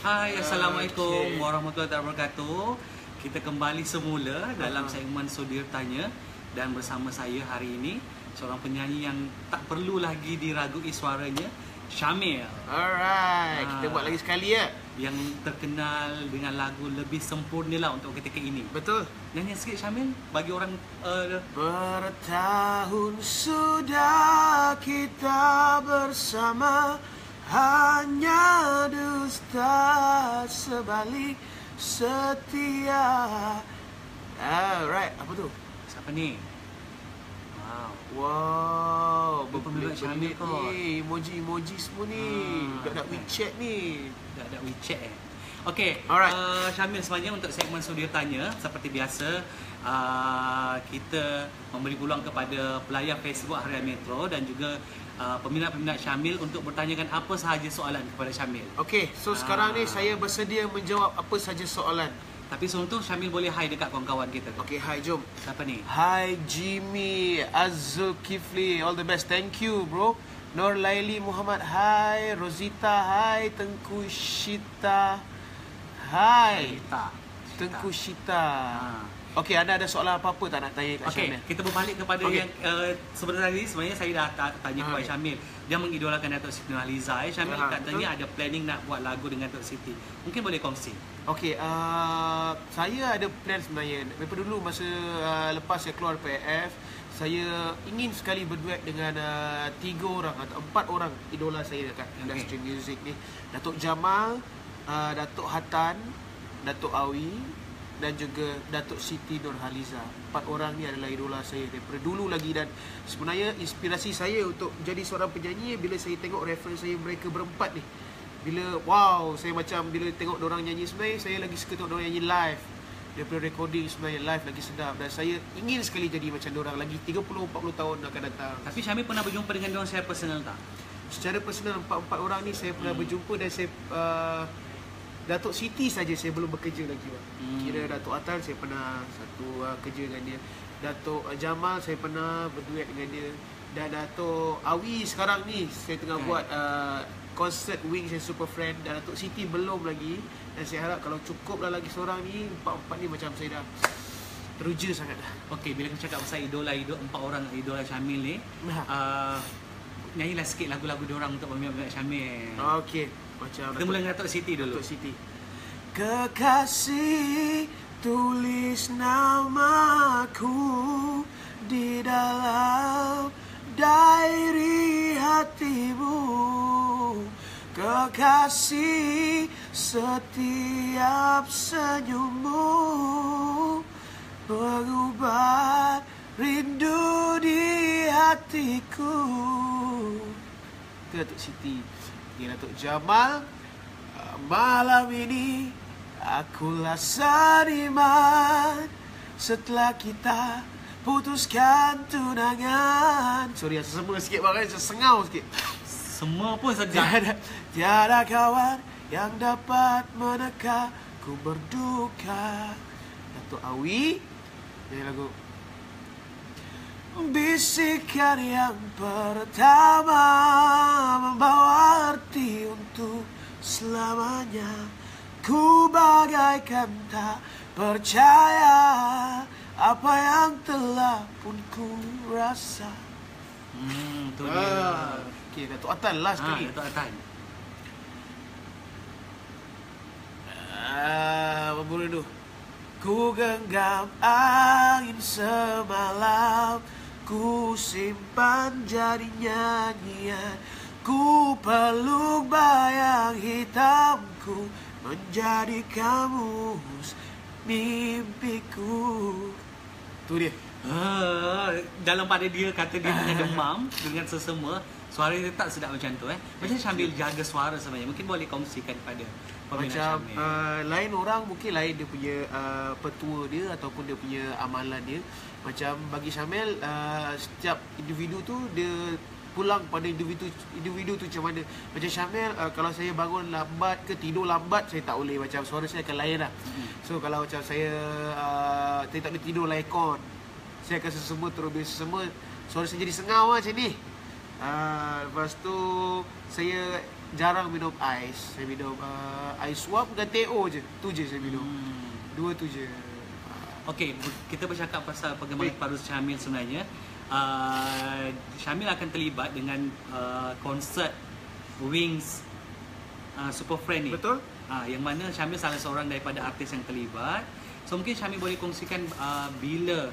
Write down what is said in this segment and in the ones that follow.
Hai, Assalamualaikum warahmatullahi wabarakatuh. Kita kembali semula dalam segmen Sudir Tanya. Dan bersama saya hari ini seorang penyanyi yang tak perlu lagi diragui suaranya, Syamil. Alright, kita buat lagi sekali ya. Yang terkenal dengan lagu Lebih Sempurna lah untuk ketika ini. Betul. Nyanyi sikit Syamil bagi orang Bertahun sudah kita bersama, hanya dusta sebalik setia. Alright, apa tu? siapa ni? Wow, Peminat Syamil kot. ni, emoji semua ni. Dak WeChat ni. Dah WeChat Okey, Alright. Syamil, sebenarnya untuk segmen Sudir Tanya, seperti biasa kita memberi peluang kepada pelayar Facebook Harian Metro dan juga peminat-peminat Syamil untuk bertanyakan apa sahaja soalan kepada Syamil. Okey, so sekarang ni saya bersedia menjawab apa saja soalan. Tapi sebelum tu Syamil boleh hi dekat kawan-kawan kita. Okey, hi, jom. Siapa ni? Hi Jimmy Azulkifli, all the best. Thank you bro. Nur Laili Muhammad, hi. Rosita, hi. Tengku Syita, hi. Tengku Syita. Okey, anda ada soalan apa-apa tak nak tanya kat Okey, Syamil? kita berbalik kepada yang sebenarnya saya dah tanya kepada Syamil. Dia mengidolakan Datuk Siti Nurhaliza. Syamil katanya ada planning nak buat lagu dengan Datuk Siti. Mungkin boleh kongsi. Okey, saya ada plan sebenarnya. Daripada dulu masa lepas saya keluar PF, saya ingin sekali berduet dengan 3 orang atau 4 orang idola saya dekat industri muzik ni. Datuk Jamal, Datuk Hatan, Datuk Awi dan juga Datuk Siti Nurhaliza. 4 orang ni adalah idola saya daripada dulu lagi, dan sebenarnya inspirasi saya untuk jadi seorang penyanyi bila saya tengok reference saya mereka berempat ni. Bila saya macam bila tengok diorang nyanyi, sebenarnya saya lagi suka tengok diorang nyanyi live daripada recording. Sebenarnya live lagi sedap, dan saya ingin sekali jadi macam diorang lagi 30-40 tahun akan datang. Tapi Syamil pernah berjumpa dengan diorang secara personal tak? Secara personal 4 orang ni saya pernah berjumpa, dan saya Datuk Siti saja saya belum bekerja lagi. Kira Datuk Atan saya pernah satu kerja dengan dia. Datuk Jamal saya pernah berduet dengan dia. Dan Datuk Awi sekarang ni saya tengah buat konsert Wings and Super Friend. Dan Datuk Siti belum lagi. Dan saya harap kalau cukuplah lagi seorang ni, 4 ni macam saya dah teruja sangat dah. Okey, bila kita cakap pasal idola 4 orang idola Syamil ni, nyanyilah sikit lagu-lagu diorang untuk peminat Syamil. Okey, macam kita mula dengan Datuk Siti dulu. Datuk Siti. Kekasih, tulis namaku di dalam diary hatimu. Kekasih, setiap senyummu mengubah rindu di hatiku. Itu Datuk Siti. Ini Datuk Jamal, malam ini akulah seniman setelah kita putuskan tunangan. Sorry, sesama sikit bang, sengau sikit. Semua pun sedap. Tiada kawan yang dapat meneka ku berduka. Datuk Awi, ini lagu bisikan yang pertama membawa arti untuk selamanya. Ku bagaikan tak percaya apa yang telah pun ku rasa. Tu dia. Okey, Datuk Atan last kali. Datuk Atan. Apa dulu? Ku genggam angin semalam, ku simpan jadi nyanyian, ku peluk bayang hitamku menjadi kamus mimpiku. Tu dia. Dalam pada dia kata dia tengah demam dengan sesama, suara dia tak sedap macam tu. Macam Syamil jaga suara sebenarnya. Mungkin boleh kongsikan pada peminat macam Syamil. lain orang mungkin lain dia punya petua dia ataupun dia punya amalan dia. Macam bagi Syamil, setiap individu tu dia pulang pada individu tu macam mana. Macam Syamil, kalau saya bangun lambat ke tidur lambat, saya tak boleh, macam suara saya akan lain lah. So kalau macam saya tak boleh tidur lah aircon, saya akan sesama terus semua suara saya jadi sengau lah macam ni. Lepas tu saya jarang minum ais. Saya minum ais suap dengan TO je. Tu je saya minum. Dua tu je. Okey, kita bercakap pasal perkembangan Baik. Parus Syamil sebenarnya. Syamil akan terlibat dengan konsert Wings Super Friend ni. Betul? Yang mana Syamil salah seorang daripada artis yang terlibat. So mungkin Syamil boleh kongsikan bila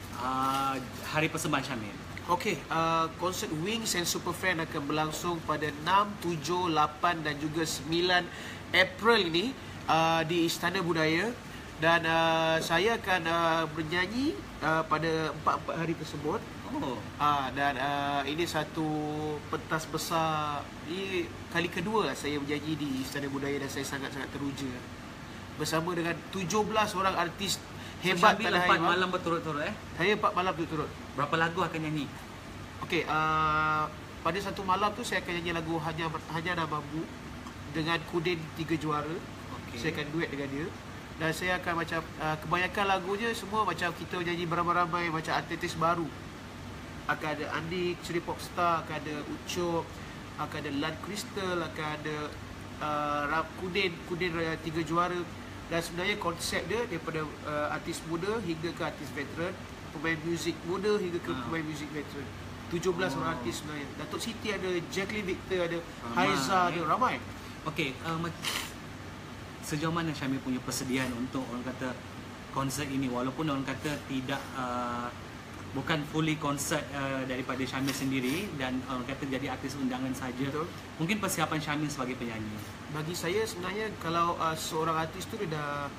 hari persembahan Syamil. Okey, konsert Wings and Super Friend akan berlangsung pada 6, 7, 8 dan juga 9 April ini di Istana Budaya. Dan saya akan bernyanyi pada 4 hari tersebut. Oh. Dan ini satu pentas besar. Ini kali kedua saya bernyanyi di Istana Budaya dan saya sangat-sangat teruja. Bersama dengan 17 orang artis hebat Syamil tanah 4 air. malam berturut-turut Saya 4 malam berturut-turut. Berapa lagu akan nyanyi? Okey, pada satu malam tu saya akan nyanyi lagu Hanya Namamu dengan Kudin 3 Juara. Okey. Saya akan duet dengan dia. Dan saya akan macam kebanyakan lagunya semua macam kita nyanyi beramai-ramai macam artis baru. Akan ada Andi, Ceri Popstar, akan ada Ucup, akan ada Lan Crystal, akan ada Kudin 3 Juara. Dan sebenarnya konsep dia daripada artis muda hingga ke artis veteran, pemain muzik muda hingga ke pemain muzik veteran. 17 orang artis sebenarnya. Datuk Siti ada, Jacqueline Victor ada, Haiza ada, ramai. Okey, sejauh mana Syamil punya persediaan untuk orang kata konsert ini, walaupun orang kata tidak bukan fully konsert daripada Syamil sendiri dan orang kata jadi artis undangan saja. Betul. Mungkin Mungkin persiapan Syamil sebagai penyanyi. bagi saya sebenarnya kalau seorang artis tu dia dah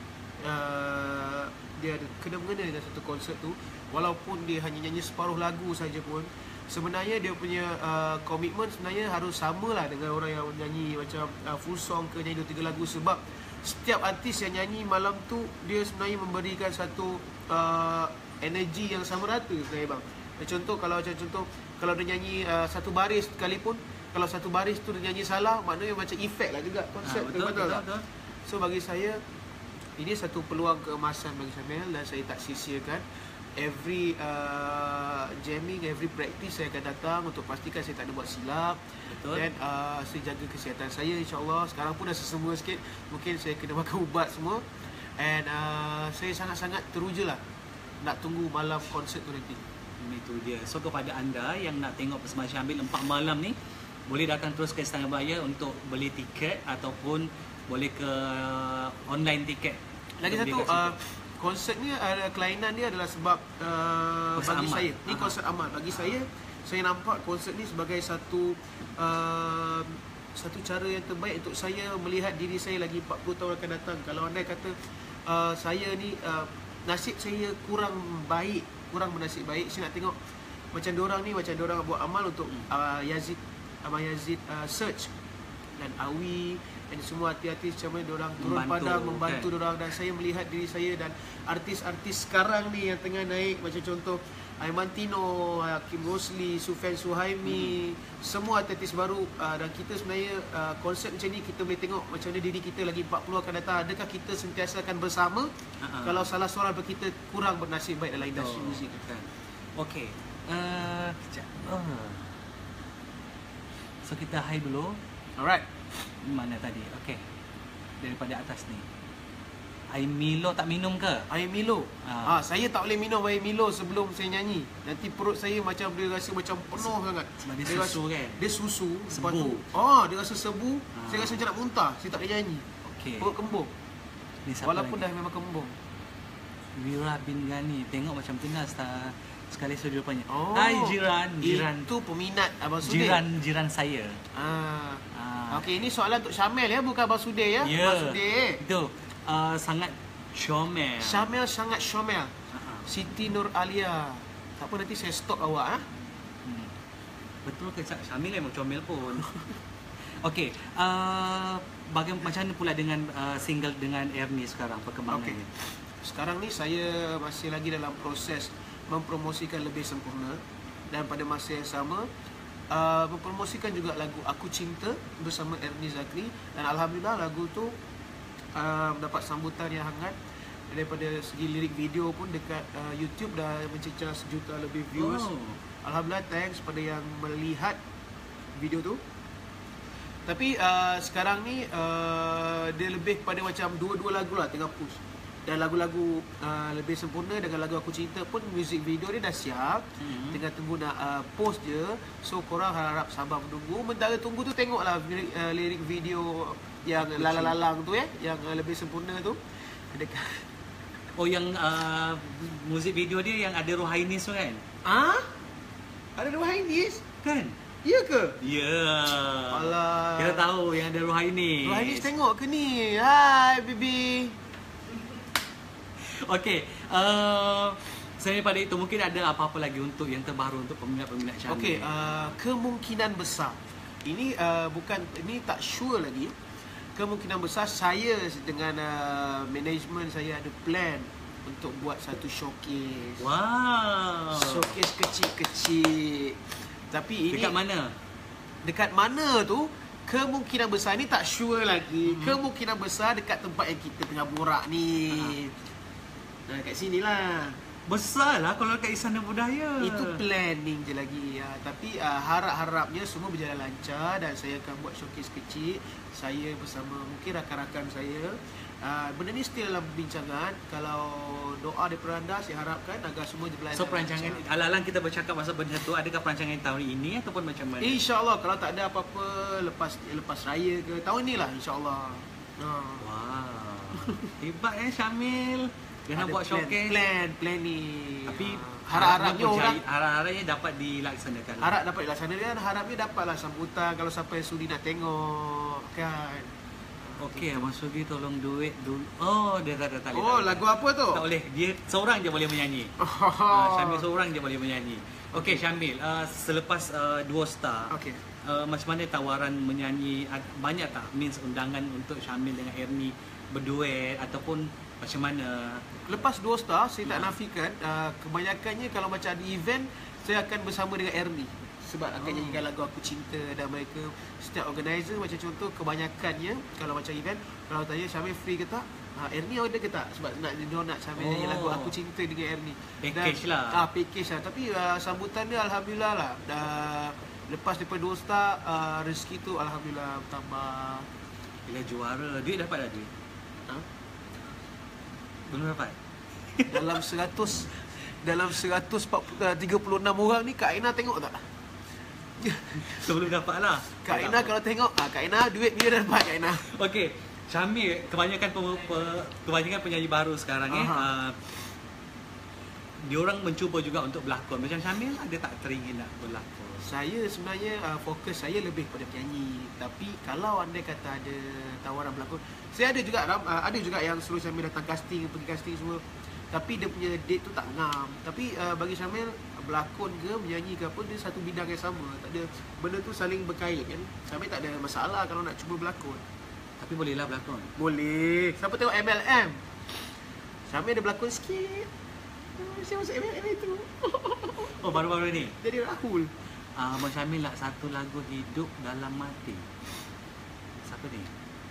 dia ada kena mengena dengan satu konsert tu, walaupun dia hanya nyanyi separuh lagu saja pun, sebenarnya dia punya komitmen sebenarnya harus samalah dengan orang yang nyanyi macam full song ke nyanyi 2-3 lagu. Sebab setiap artis yang nyanyi malam tu dia sebenarnya memberikan satu energi yang sama rata sebenarnya bang. Contoh kalau dia nyanyi satu baris sekalipun, kalau satu baris tu dia nyanyi salah, maknanya macam efek lah juga konsert tu, betul tak? So bagi saya ini satu peluang keemasan bagi Syamil dan saya tak sia-siakan. Every jamming, every practice saya akan datang untuk pastikan saya tak ada buat silap. Betul. Dan saya jaga kesihatan saya, insyaAllah. Sekarang pun dah sesama sikit, mungkin saya kena makan ubat semua. And saya sangat-sangat teruja lah nak tunggu malam konsert tu nanti. Itu dia. So kepada anda yang nak tengok persembahan Syamil 4 malam ni, boleh datang terus ke Istana Budaya untuk beli tiket ataupun boleh ke online tiket. Lagi satu, konsert ni ada kelainan dia adalah sebab Konsert bagi amal. saya ni konsert amal. Bagi saya nampak konsert ni sebagai satu cara yang terbaik untuk saya melihat diri saya lagi 40 tahun akan datang. Kalau andai kata saya ni nasib saya kurang bernasib baik, saya nak tengok macam diorang ni, macam diorang buat amal untuk Abang Yazid Search dan Awi dan semua artis-artis macam mana diorang turun padang membantu kan? diorang. Dan saya melihat diri saya dan artis-artis sekarang ni yang tengah naik, macam contoh Aiman Tino, Hakim Rosli, Sufian Suhaimi, semua artis baru. Dan kita sebenarnya konsep macam ni kita boleh tengok macam mana diri kita lagi 40 akan datang. Adakah kita sentiasa akan bersama kalau salah seorang daripada kita kurang bernasib baik dalam industri muzik? Kan. Okey. Kejap. So kita high dulu. Alright. Mana tadi? Okey. Daripada atas ni. Air Milo tak minum ke? Air Milo. Saya tak boleh minum air Milo sebelum saya nyanyi. Nanti perut saya macam dia rasa macam penuh sangat. Sebab dia rasa, susu kan? Dia susu. Lepas Sebu. tu, dia rasa sebu. Saya rasa macam nak muntah. Saya tak boleh nyanyi. Okey. Perut kembung. Ni siapa Walaupun lagi? dah memang kembung. Wira bin Ghani. Tengok macam kenal sekali studio depannya. Oh, Hai jiran. Itu peminat Abang Sudir. Jiran saya. Okey, ini soalan untuk Syamil ya, bukan Abang Sudir ya. Ya. Abang Sudir. Itu sangat comel. Syamil sangat Syamil. Siti Nur Alia. Tak apa, nanti saya stok awak. Betul ke Syamil memang comel pun. Okey, bagaimana macam mana pula dengan single dengan Ernie sekarang perkembangannya? Sekarang ni saya masih lagi dalam proses mempromosikan lebih sempurna dan pada masa yang sama mempromosikan juga lagu Aku Cinta bersama Ernie Zakri, dan alhamdulillah lagu tu dapat sambutan yang hangat. Daripada segi lirik video pun dekat YouTube dah mencecah 1 juta lebih views. Alhamdulillah, thanks pada yang melihat video tu. Tapi sekarang ni dia lebih kepada macam dua-dua lagu lah tengah push. Dan lagu-lagu lebih sempurna dengan lagu Aku Cinta pun music video dia dah siap. Tengah tunggu nak post je. So korang harap sabar menunggu. Mentara tunggu tu tengoklah lirik video yang lalang-lalang tu yang lebih sempurna tu. Oh, yang muzik video dia yang ada Rohainis tu kan? Ada Rohainis? Kan? Ya ke? Ya. Alah. Kita tahu yang ada Rohainis. Rohainis tengok ke ni? Hai baby. Okey, selain daripada itu mungkin ada apa-apa lagi untuk yang terbaru untuk peminat-peminat Syamil? Okey, kemungkinan besar. Ini ini tak sure lagi. Kemungkinan besar saya dengan management saya ada plan untuk buat satu showcase. Wow. Showcase kecil-kecil. Tapi ini dekat mana? Dekat mana tu? Kemungkinan besar ni tak sure lagi. Kemungkinan besar dekat tempat yang kita tengah borak ni. Nah, kat sinilah. Besar lah kalau kat Istana Budaya. Itu planning je lagi. Tapi harap-harapnya semua berjalan lancar dan saya akan buat showcase kecil. Saya bersama mungkin rakan-rakan saya. Benda ni still dalam perbincangan. Kalau doa daripada anda, saya harapkan agar semua berjalan lancar. So perancangan, alang-alang kita bercakap pasal benda tu, adakah perancangan tahun ini ataupun macam mana? InsyaAllah kalau tak ada apa-apa lepas raya ke tahun ni lah insyaAllah. Wow. Hebat Syamil. Dia nak buat showcase. Plan ni. Tapi harap-harapnya orang harap-harapnya dapat dilaksanakan. Harap dapat dilaksanakan, harapnya dapatlah sambutan kalau siapa yang sudi nak tengok kan. Okey, Abang Sudi tolong duit dulu. Oh, dia tak boleh. Oh, lagu apa tu? Tak boleh. Dia seorang je boleh menyanyi. Syamil seorang je boleh menyanyi. Okey, Syamil, selepas Duo Star. Okey. Macam mana tawaran menyanyi, banyak tak means undangan untuk Syamil dengan Ernie berduet ataupun macam mana? Lepas Duo Star, saya tak nafikan kebanyakannya kalau macam ada event, saya akan bersama dengan Ernie. Sebab akan nyanyikan lagu Aku Cinta dan mereka setiap organizer macam contoh kebanyakannya kalau macam event, kalau tanya Syamil free ke tak? Ernie order ke tak? Sebab nak Syamil nyanyi lagu Aku Cinta dengan Ernie. Package dan, lah. Package lah. Tapi sambutan dia Alhamdulillah lah. Lepas daripada Duo Star, rezeki tu Alhamdulillah bertambah. Bila juara, duit dapat tak duit? Belum dapat? Dalam 136 orang ni Kak Aina tengok tak? Sebelum dapat lah. Kak Aina kalau tengok, Kak Aina duit dia dah dapat Kak Aina. Okey, Syamil, kebanyakan penyanyi baru sekarang diorang mencuba juga untuk berlakon. Macam Syamil ada tak teringin nak berlakon? Saya sebenarnya fokus saya lebih pada penyanyi. Tapi kalau anda kata ada tawaran berlakon, saya ada juga yang suruh Syamil datang casting, pergi casting semua. Tapi dia punya date tu tak ngam. Tapi bagi Syamil, berlakon ke menyanyi ke apa, dia satu bidang yang sama. Tak ada, benda tu saling berkait kan. Syamil tak ada masalah kalau nak cuba berlakon. Tapi bolehlah berlakon. Boleh. Siapa tengok MLM? Syamil ada berlakon sikit. Saya masuk MLM itu. Oh, baru-baru ni? Jadi Rahul. Abang Syamil nak satu lagu Hidup Dalam Mati. Siapa ni?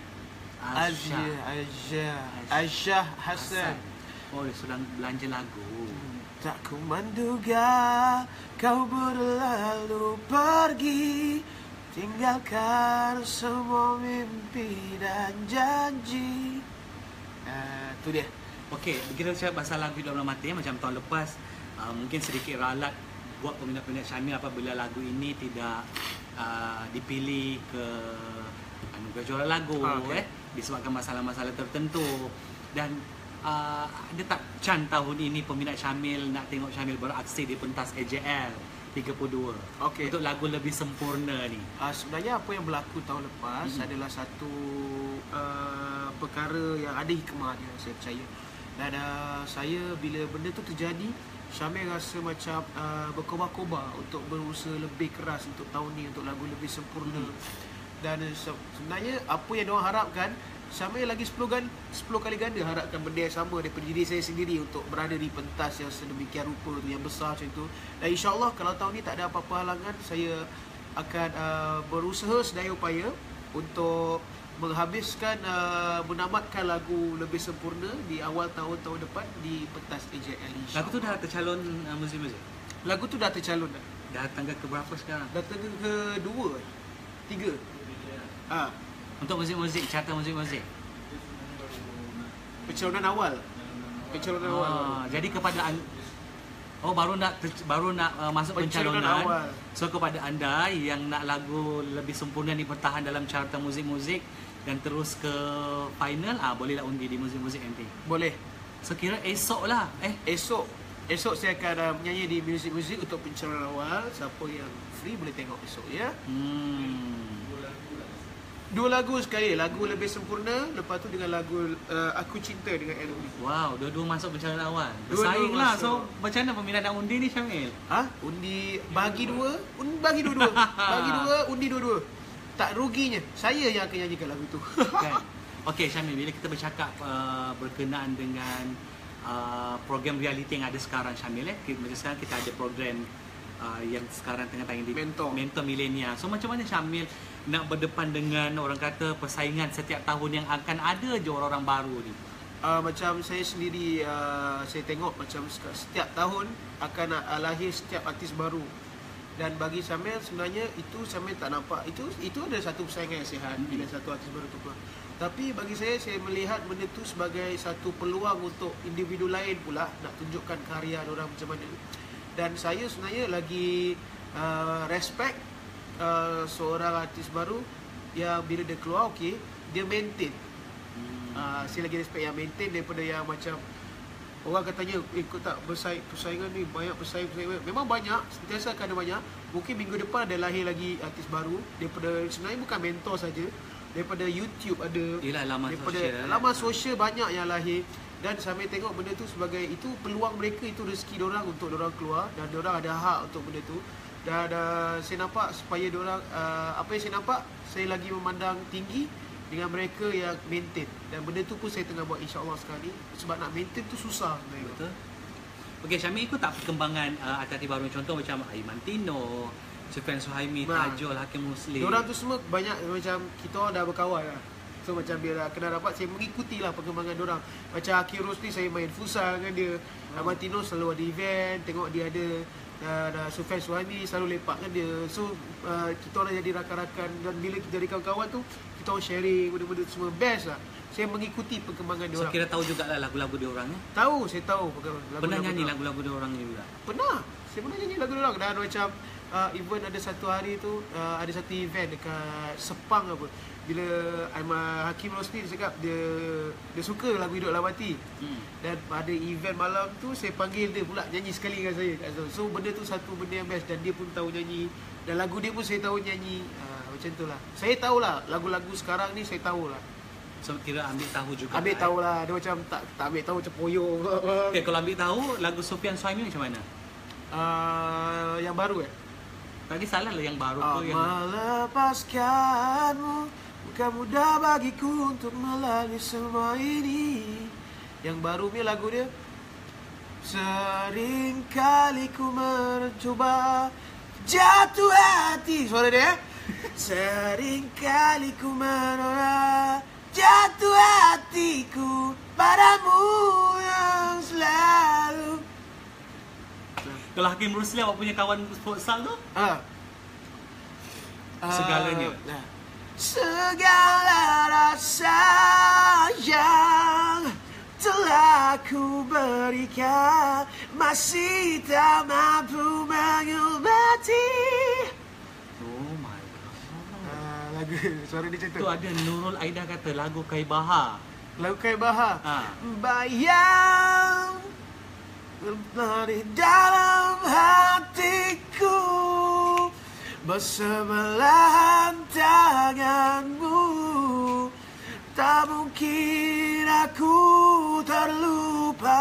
Aisyah Hassan. Oh, dia sedang belanja lagu. Tak ku menduga kau berlalu pergi, tinggalkan semua mimpi dan janji. Tu dia. Okey, kita cakap pasal lagu Hidup Dalam Mati macam tahun lepas, mungkin sedikit ralat buat peminat-peminat Syamil apabila lagu ini tidak dipilih ke anugerah juara lagu disebabkan masalah-masalah tertentu. Dan ada tak tahun ini peminat Syamil nak tengok Syamil beraksi di pentas AJL 32 untuk lagu lebih sempurna ni? Sebenarnya apa yang berlaku tahun lepas adalah satu perkara yang ada hikmah dia, saya percaya. Dan saya bila benda tu terjadi, Syamil rasa macam berkobar-kobar untuk berusaha lebih keras untuk tahun ni, untuk lagu lebih sempurna. Dan sebenarnya apa yang diorang harapkan, Syamil lagi 10 kali ganda harapkan benda yang sama daripada diri saya sendiri untuk berada di pentas yang sedemikian rupa tu, yang besar macam tu. Dan insyaAllah kalau tahun ni tak ada apa-apa halangan, saya akan berusaha sedaya upaya untuk menghabiskan, menamatkan lagu lebih sempurna di awal tahun depan di pentas AJL. Lagu tu dah tercalon muzik-muzik? Lagu tu dah tercalon dah. Dah tanggal ke berapa sekarang? Dah tanggal ke-2, 3. Ah, Untuk muzik-muzik, carta muzik-muzik. pencalonan awal. Pencalonan awal. Jadi kepada baru nak masuk Pencalonan pencalonan. awal. So kepada anda yang nak lagu lebih sempurna ni bertahan dalam carta muzik-muzik dan terus ke final, bolehlah undi di muzik-muzik nanti. Boleh. So kira esok lah. Esok saya akan menyanyi di muzik-muzik untuk pencalonan awal. Siapa yang free boleh tengok esok ya. Dua lagu sekali, lagu lebih sempurna, lepas tu dengan lagu Aku Cinta dengan Elodie. Wow, dua-dua masuk pencalonan awal. Dua-dua Bersaing lah. masuk. So macam mana peminat nak undi ni, Syamil? Undi bagi dua, bagi dua-dua. Bagi dua, undi dua-dua. Tak ruginya, saya yang akan nyanyikan lagu tu. Kan? Okey, Syamil, bila kita bercakap berkenaan dengan program reality yang ada sekarang, Syamil, macam sekarang kita ada program yang sekarang tengah tayang di Mentor Millennial. So macam mana Syamil nak berdepan dengan orang kata persaingan setiap tahun yang akan ada je orang-orang baru ni? Macam saya sendiri, saya tengok macam setiap tahun akan lahir setiap artis baru. Dan bagi Syamil sebenarnya itu Syamil tak nampak. Itu ada satu persaingan yang sihat bila satu artis baru tu keluar. Tapi bagi saya melihat benda tu sebagai satu peluang untuk individu lain pula nak tunjukkan karya orang macam mana. Dan saya sebenarnya lagi respect seorang artis baru yang bila dia keluar, dia maintain. Saya lagi respect yang maintain daripada yang macam orang katanya, kau tak persaingan ni, banyak persaing. Memang banyak, sentiasa akan ada banyak. Mungkin minggu depan ada lahir lagi artis baru daripada, sebenarnya bukan mentor saja, daripada YouTube ada. Yelah, laman sosial banyak yang lahir. Dan sampai tengok benda tu sebagai itu peluang mereka, itu rezeki diorang untuk diorang keluar dan diorang ada hak untuk benda tu. Dan saya nampak supaya diorang, apa yang saya nampak, saya lagi memandang tinggi dengan mereka yang maintain. Dan benda tu pun saya tengah buat insya-Allah sekarang ni. Sebab nak maintain tu susah sebenarnya. Betul. Okey, Syamil, ikut tak perkembangan artis baru, contoh macam Aiman Tino, Sufian Suhaimi, Tajul, Hakim Muslim. Diorang tu semua banyak macam kita orang dah berkawan lah. So macam bila kena dapat, saya mengikuti lah perkembangan diorang. Macam Hakim Rosli, saya main futsal dengan dia. Aiman Tino selalu ada event, tengok dia ada. Sufian Suhaimi selalu lepak dengan dia. So kita orang jadi rakan-rakan. Dan bila kita jadi kawan-kawan tu, kita orang sharing benda-benda tu semua. Best lah. Saya mengikuti perkembangan diorang. So kira tahu jugalah lagu-lagu diorang ya? Tahu, saya tahu. Pernah nyanyi lagu-lagu diorang ni juga? Pernah. Saya pernah nyanyi lagu diorang. Dan macam even ada satu hari tu, ada satu event dekat Sepang apa. Bila Hakim Rosli dia cakap dia suka lagu Hidup Dalam Hati. Dan pada event malam tu saya panggil dia pula nyanyi sekali dengan saya. So benda tu satu benda yang best. Dan dia pun tahu nyanyi. Dan lagu dia pun saya tahu nyanyi. Macam tu lah. Saya tahulah lagu-lagu sekarang ni, saya tahulah. So kira ambil tahu juga. Ambil tahulah. Dia macam tak ambil tahu macam poyo. Okay, kalau ambil tahu lagu Sufian Suhaimi macam mana? Yang baru Tadi salah lah yang baru tu yang melepaskanmu bukan mudah bagiku untuk melalui semua ini. Yang baru ni lagu dia, sering kali ku mencoba jatuh hati. Suara dia sering kali ku menolak jatuh hatiku padamu yang selalu. Kalau Hakim Rosli awak punya kawan futsal tu? Segalanya. Segala rasa yang telah ku berikan masih tak mampu mengobati. Oh my god. Lagu suara dia macam tu. Tu ada Nurul Aida kata lagu Kai Bahar. Lagu Kai Bahar. Bayang berlari dalam hatiku bersebelahan tanganmu. Tak mungkin aku terlupa.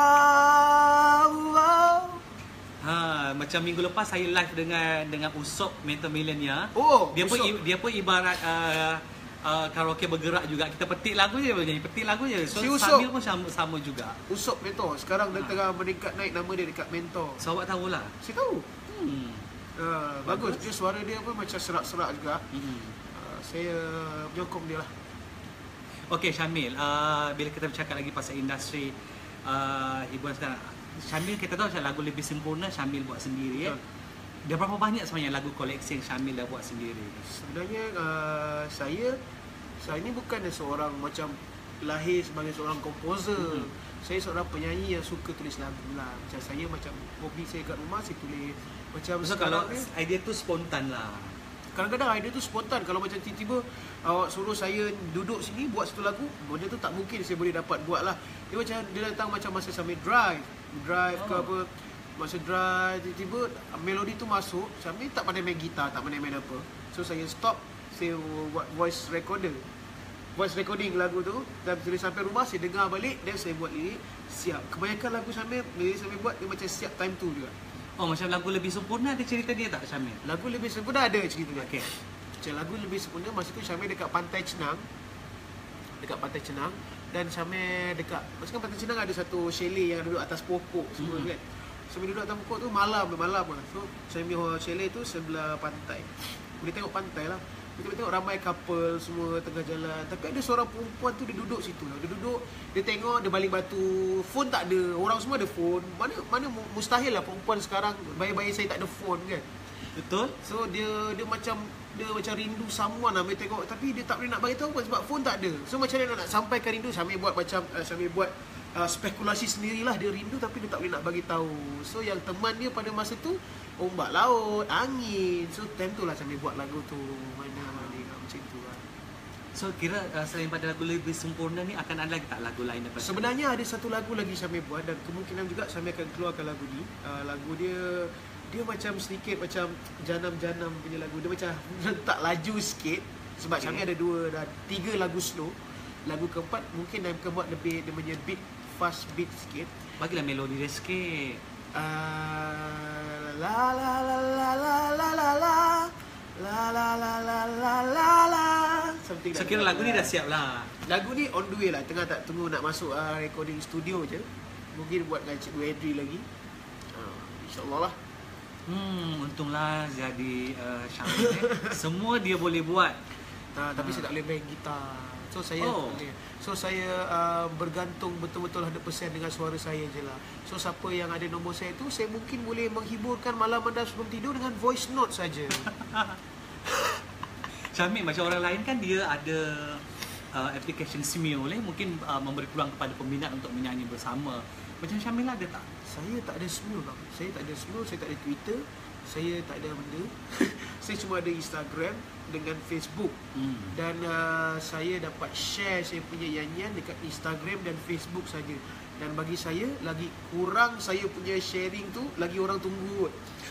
Macam minggu lepas saya live dengan Usop Mentor Millennial. Dia pun ibarat karaoke bergerak juga. Kita petik lagu je, nyanyi petik lagu je. So Samir pun sama juga. Usop Mentor sekarang dia tengah meningkat naik nama dia dekat Mentor. So awak tahulah. Saya tahu. Bagus. Dia suara dia pun macam serak-serak juga. Saya menyokong dia lah. Okey Syamil, bila kita bercakap lagi pasal industri hiburan sekarang, Syamil kita tahu macam lagu lebih sempurna Syamil buat sendiri ya. Dah berapa banyak sebenarnya lagu koleksi yang Syamil dah buat sendiri? Sebenarnya saya Saya ni bukan seorang macam lahir sebagai seorang komposer. Saya seorang penyanyi yang suka tulis lagu lah. Macam saya macam hobi saya kat rumah saya tulis. Macam So kalau idea tu spontan lah. kadang-kadang idea tu spontan. Kalau macam tiba-tiba awak suruh saya duduk sini buat satu lagu, benda tu tak mungkin saya boleh dapat buat lah. Dia datang macam masa sambil drive ke apa, masa drive tiba-tiba melodi tu masuk, sambil tak pandai main gitar, tak pandai main apa. So saya stop, saya buat voice recording lagu tu, dan bila sampai rumah saya dengar balik, dan saya buat lirik, siap. Kebanyakan lagu sambil buat dia macam siap time tu juga. Oh, macam lagu lebih sempurna ada cerita dia tak, Syamil? Lagu lebih sempurna ada cerita dia. Okey. Macam lagu lebih sempurna masa tu Syamil dekat Pantai Cenang. Dan Syamil dekat, masa kan Pantai Cenang ada satu chalet yang duduk atas pokok semua kan. Syamil duduk atas pokok tu malam lah. So Syamil chalet tu sebelah pantai. Boleh tengok pantai lah. Kita tengok ramai couple semua tengah jalan. Tapi ada seorang perempuan tu dia duduk situ lah. Dia duduk, dia tengok, dia baling batu. Phone tak ada. Orang semua ada phone. Mana mustahil lah perempuan sekarang, bayi-bayi saya tak ada phone kan. Betul? So dia macam rindu someone lah dia tengok, tapi dia tak boleh nak bagi tahu pun sebab phone tak ada. So macam mana nak sampaikan rindu? Syamil buat spekulasi sendirilah, dia rindu tapi dia tak boleh nak bagi tahu. So yang teman dia pada masa tu ombak laut, angin. So time tu lah Syamil buat lagu tu. Macam tu lah. So kira selain pada lagu lebih sempurna ni akan ada lagi tak lagu lain daripada? Sebenarnya ada satu lagu lagi Syamil buat, dan kemungkinan juga Syamil akan keluarkan lagu ni. Lagu dia macam sedikit macam janam-janam punya lagu. Dia macam tak laju sikit sebab Syamil ada 3 lagu slow. Lagu keempat mungkin yang keempat lebih dia punya beat, fast beat sikit. Bagilah melodi dia sikit. La la la la la la la la la la la la la la la. So kira lagu ni dah siap lah. Lagu ni on the way lah. Tengah tak tunggu nak masuk recording studio je. Mungkin buat dengan Cikgu Adri lagi. InsyaAllah lah. Untunglah jadi Syamil semua dia boleh buat. Tapi saya tak boleh main gitar. So saya bergantung betul-betul 100% dengan suara saya je lah. So siapa yang ada nombor saya tu, saya mungkin boleh menghiburkan malam anda sebelum tidur dengan voice note saja. Syamil macam orang lain kan dia ada application Smule mungkin memberi peluang kepada peminat untuk menyanyi bersama. Macam Syamil ada tak? Saya tak ada Smule bang. Saya tak ada Smule, saya tak ada Twitter, saya tak ada benda. Saya cuma ada Instagram dengan Facebook. Dan saya dapat share saya punya nyanyian dekat Instagram dan Facebook saja. Dan bagi saya lagi kurang saya punya sharing tu, lagi orang tunggu.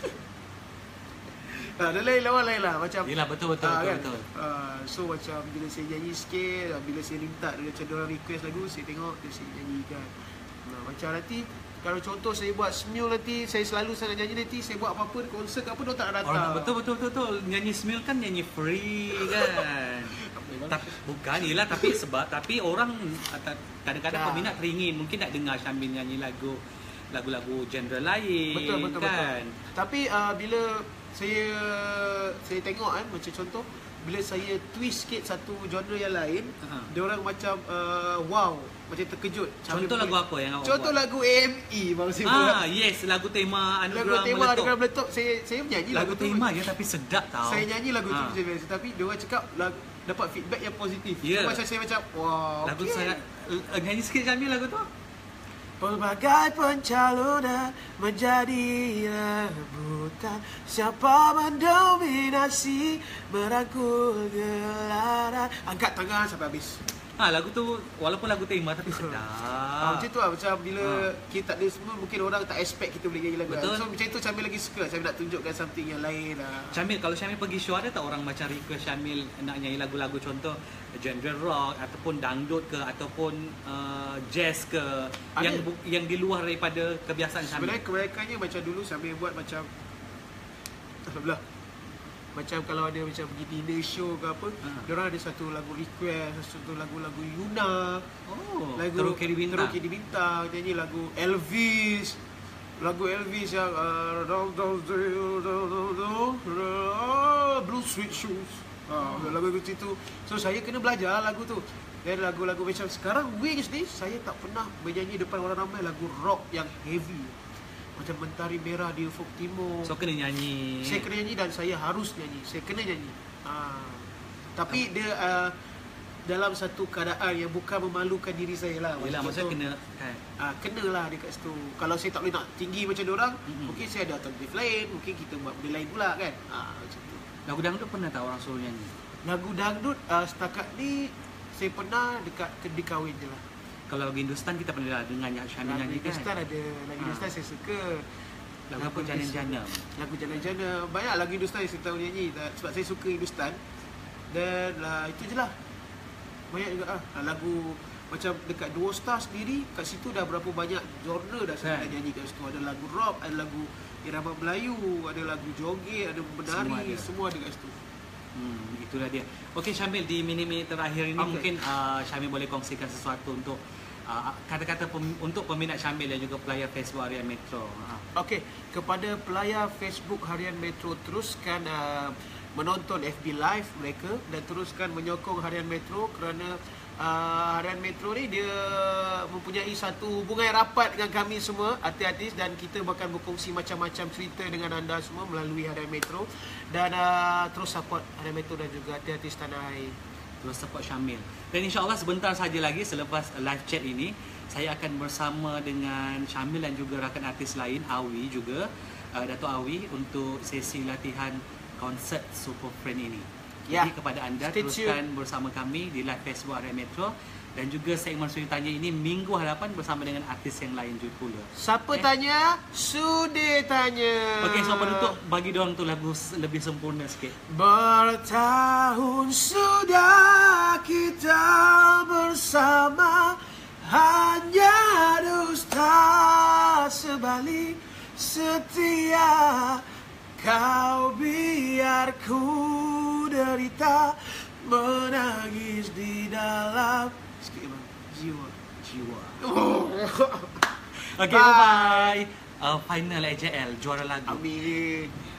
Dan lain lah macam yelah, betul. so macam bila saya nyanyi sikit, bila saya minta macam diorang request lagu, saya tengok dia saya nyanyikan. Macam nanti kalau contoh saya buat Smule nanti, saya selalu saya nyanyi nanti, saya buat apa-apa konsert apa, diorang tak nak datang. Betul. Nyanyi Smule kan nyanyi free kan. Bukan yelah, tapi orang kadang-kadang peminat teringin mungkin nak dengar Syamil nyanyi lagu-lagu genre lain. Betul. Kan? Tapi bila saya tengok kan, macam contoh bila saya twist sikit satu genre yang lain, dia orang macam wow, macam terkejut. Contoh lagu apa yang awak Contoh buat? lagu AME bang saya buat. Yes, lagu tema Lagu tema Anugerah Meletup. Saya menyanyi lagu tema je tapi sedap tau. Saya nyanyi lagu tu macam biasa, tapi dia orang cakap dapat feedback yang positif. Yeah. So, saya macam wow. Lagu saya nyanyi sikit Syamil lagu tu. Pelbagai pencalonan menjadi rebutan, siapa mendominasi, merangkul gelaran. Angkat tangan sampai habis. Lagu tu walaupun lagu tema tapi sedap. Macam tu lah, macam bila kita tak ada semua, mungkin orang tak expect kita boleh nyanyi lagu. Betul. So macam tu Syamil lagi suka. Syamil nak tunjukkan something yang lain lah. Syamil, kalau Syamil pergi show ada tak orang macam request Syamil nak nyanyi lagu-lagu contoh genre rock ataupun dangdut ke ataupun jazz ke yang di luar daripada kebiasaan Syamil? Sebenarnya kebanyakannya macam dulu Syamil buat macam alhamdulillah, macam kalau ada macam pergi dinner show ke apa, diorang ada satu lagu request, satu lagu Yuna, lagu Teruk Kedi Bintang, nyanyi lagu Elvis yang Blue Sweet Shoes, lagu itu. So saya kena belajar lagu tu. Dan lagu-lagu macam sekarang Wings ni, saya tak pernah menyanyi depan orang ramai lagu rock yang heavy macam Mentari Merah di Ufuk Timur. So kena nyanyi. Saya kena nyanyi dan saya harus nyanyi. Saya kena nyanyi. Tapi dia dalam satu keadaan yang bukan memalukan diri saya lah. Yelah, maksudnya kena kan. Kenalah dekat situ. Kalau saya tak boleh nak tinggi macam diorang, mungkin saya ada alternatif lain, mungkin kita buat benda lain pula kan. Macam tu. Lagu dangdut pernah tak orang suruh nyanyi? Lagu dangdut setakat ni saya pernah dekat kendi kahwin je lah. Kalau lagu Hindustan kita pernah dengar Syamil Lagu nyanyi kan? Hindustan ada, lagu Hindustan saya suka. Lagu apa? Jana-jana. Lagu Jana-jana. Banyak lagu Hindustan yang saya tahu nyanyi sebab saya suka Hindustan. Dan itu je lah. Banyak juga lagu macam dekat Duo Star sendiri, kat situ dah berapa banyak genre dah saya dah nyanyi kat situ. Ada lagu rock, ada lagu irama Melayu, ada lagu joget, ada menari, semua ada kat situ. Itulah dia. Okey Syamil, di minit-minit terakhir ini mungkin Syamil boleh kongsikan sesuatu untuk kata-kata untuk peminat Syamil dan juga pelayar Facebook Harian Metro. Okey, kepada pelayar Facebook Harian Metro, teruskan menonton FB Live mereka dan teruskan menyokong Harian Metro kerana Harian Metro ni dia mempunyai satu hubungan yang rapat dengan kami semua artis-artis, dan kita bakal berkongsi macam-macam cerita dengan anda semua melalui Harian Metro. Dan terus support Harian Metro dan juga artis-artis tanah air. Terus support Syamil. Dan insyaAllah sebentar saja lagi selepas live chat ini, saya akan bersama dengan Syamil dan juga rakan artis lain, Awi juga, Dato' Awi, untuk sesi latihan konsert Super Friend ini. Jadi kepada anda, teruskan bersama kami di live Facebook Harian Metro. Dan juga segmen Sudi Tanya ini minggu hadapan bersama dengan artis yang lain juga pula. Siapa tanya? Sudi Tanya. Okey, so penutup bagi diorang tu lagu lebih sempurna sikit. Bertahun sudah kita bersama, hanya dusta sebalik setia. Kau biar ku derita, menangis di dalam jiwa. Okey, bye-bye. Final AJL, juara lagu. Amin.